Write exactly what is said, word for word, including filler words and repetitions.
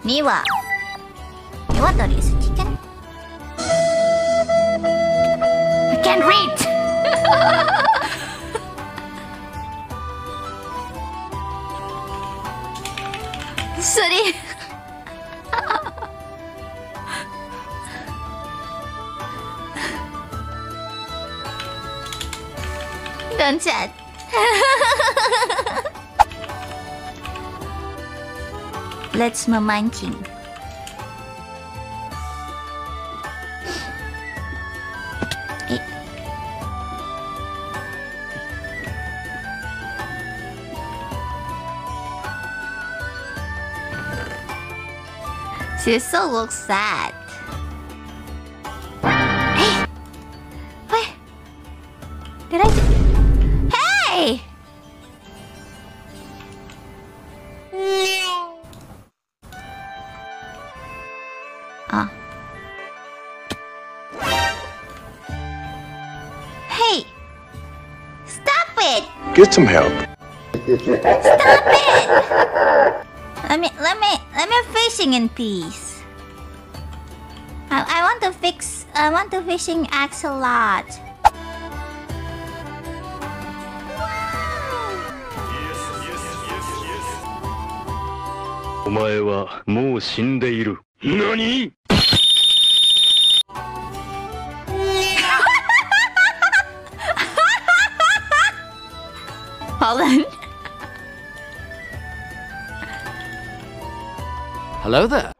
にはにはとりすちかん I can't read それDon't chat. Let's memancing. Eh. She still looks sad. Hey! Wait. Did I... Hey! Ah. Hey! Stop it! Get some help. Stop it! Let me, let me, let me fishing in peace. I, I want to fix, I want to fishing axe a lot. お前はもう死んでいる。何 Hold on. Hello there.